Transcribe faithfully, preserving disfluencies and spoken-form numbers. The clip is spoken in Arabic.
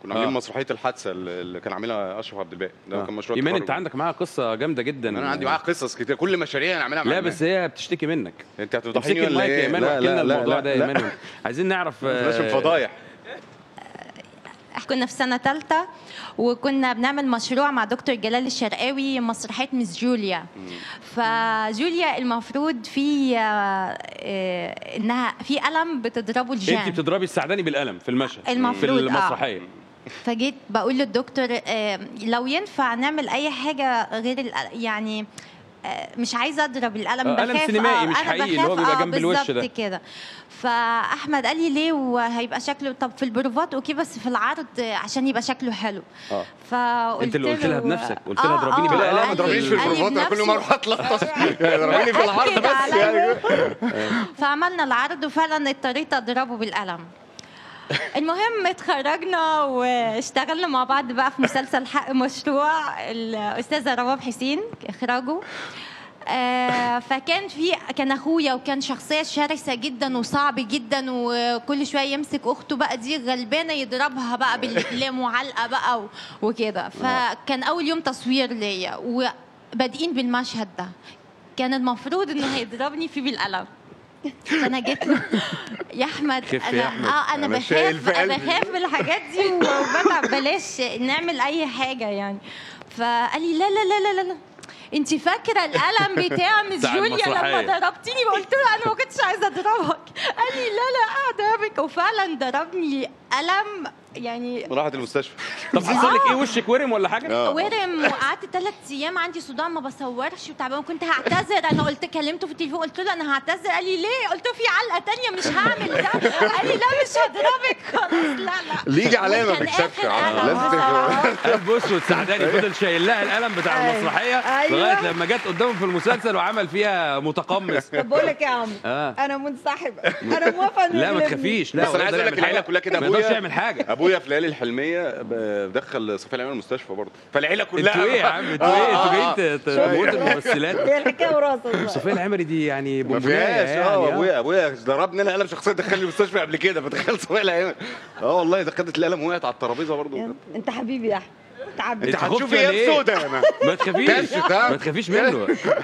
كنا عاملين مسرحيه الحادثه اللي كان عاملها اشرف عبد الباقي، ده آه. كان مشروع ايمان، التخرج. انت عندك معاها قصه جامده جدا. انا عندي معاها قصص كتير، كل مشاريع نعملها مع لا إيمان. بس هي بتشتكي منك. انت هتفضحيني ولا المايك يا ايه؟ ايمان واحكي لنا الموضوع ده يا ايمان. عايزين نعرف. مش فضايح. كنا في سنة ثالثة وكنا بنعمل مشروع مع دكتور جلال الشرقاوي، مسرحية مس جوليا. فجوليا المفروض في انها في قلم بتضربه الجان. انت بتضربي السعداني بالقلم في المشهد المفروض في المسرحية. آه. فجيت بقول للدكتور لو ينفع نعمل اي حاجة غير يعني مش عايزه اضرب القلم، بخاف. قلم سينمائي مش حقيقي اللي هو بيبقى جنب الوش ده كده. فاحمد قال لي ليه وهيبقى شكله، طب في البروفات اوكي بس في العرض عشان يبقى شكله حلو. اه فقلت انت اللي قلت لها بنفسك، قلت لها آه اضربيني آه بالقلم. لا ما تضربينيش في البروفات، انا كل مره هطلع اضربيني في العرض بس يعني. فعملنا العرض وفعلا اضطريت اضربه بالقلم. المهم اتخرجنا واشتغلنا مع بعض بقى في مسلسل حق مشروع الاستاذه رواب حسين اخراجه. آه فكان في كان اخويا وكان شخصيه شرسه جدا وصعب جدا، وكل شويه يمسك اخته بقى دي غلبانه يضربها بقى بالاقلام وعلقه بقى وكده. فكان اول يوم تصوير ليا وبادئين بالمشهد ده، كان المفروض انه هيضربني فيه بالقلم. فانا جيت له يا احمد انا اه انا بخاف بخاف من الحاجات دي وبتعب، بلاش نعمل اي حاجه يعني. فقال لي لا لا لا لا لا انت فاكره القلم بتاع مس جوليا لما ضربتيني؟ قلت له انا ما كنتش عايزه اضربك. قال لي لا لا اضربك، وفعلا ضربني قلم يعني. راحت المستشفى. طب حصل لك ايه؟ وشك ورم ولا حاجه؟ ورم، وقعدت ثلاث ايام عندي صداع ما بصورش وتعبان، كنت هعتذر. انا قلت كلمته في التليفون قلت له انا هعتذر، قال لي ليه؟ قلت له في علقه ثانيه مش هعمل ده. قال لي لا مش هضربك خلاص. لا لا ليجي عليا ما بتكسبش، لازم قلب اسود. سعداني فضل شايل لها القلم بتاع المسرحيه لغايه لما جت قدامه في المسلسل وعمل فيها متقمص. طب بقول لك يا عم انا منسحبه، انا موافقه. لا ما تخافيش. لا بس انا عايز اقول لك العيله كلها كده. ما يقدرش يعمل حاجه. ابويا في ليالي الحلميه بدخل صفيه العمر المستشفى برضه، فالعيله كلها. انتوا ايه يا عم؟ انتوا ايه؟ انتوا جايين تموتوا الممثلات؟ هي الحكايه وراثه. صفيه العمري دي يعني ما فيهاش. يعني اه ابويا ابويا ضربني انا قلم شخصيا، دخلني المستشفى قبل كده، فتخيل صفيه العمري. اه والله ده خدت القلم وقعت على الترابيزه برضه. انت حبيبي يا احمد. انت هتشوفي ايه سودا يا مان. ما تخافيش ما تخافيش منه.